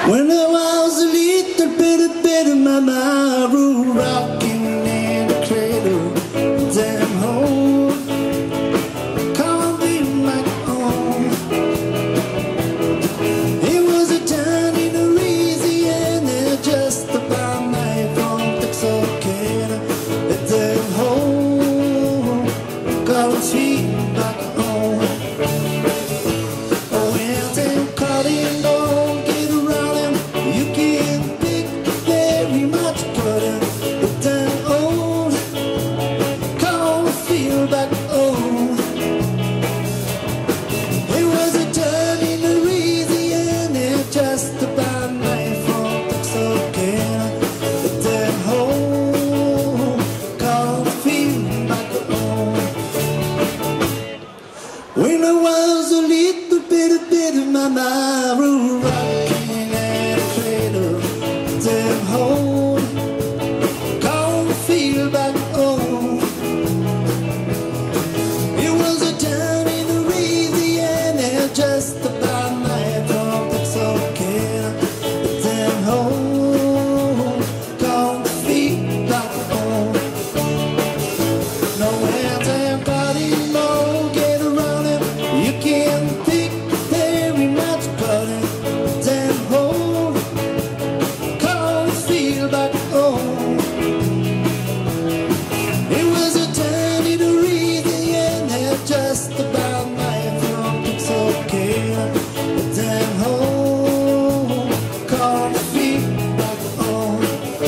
When I was a little bit of mama, rocking in the cradle, damn home, can't be my own. It was a town in Louisiana, just about my from Texarkana, damn home, can't feel back home. Oh, and them calling on. You can't pick very much cotton, but then old, can't feel back home. It was a town in Louisiana, just about my from Texarkana, but then home, can't feel back home. When I was a little bit of mama, rocking damn home, can't feel back home. It was a town in Louisiana, just about my from Texarkana, damn home, can't feel back home. Nowhere damn body more, get around him, you can't pick very much cotton, damn home, back home. It was a town in Louisiana, just about my from Texarkana, damn home, can't feel back home.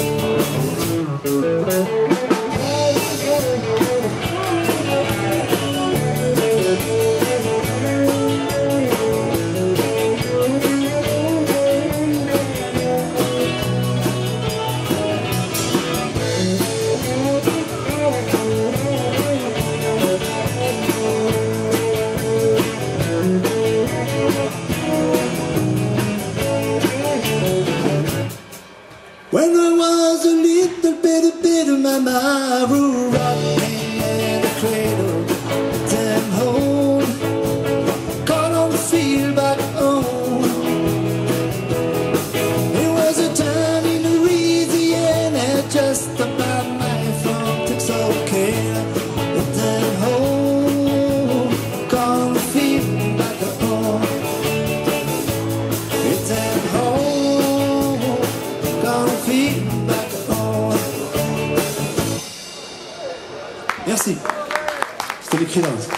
When I was a little bit of mama, rocking in the cradle, damn home, can't feel back home. It was a town in Louisiana, just about my from Texarkana, damn home, can't feel back home. Damn home, can't feel back home. Merci. C'était l'écrit là.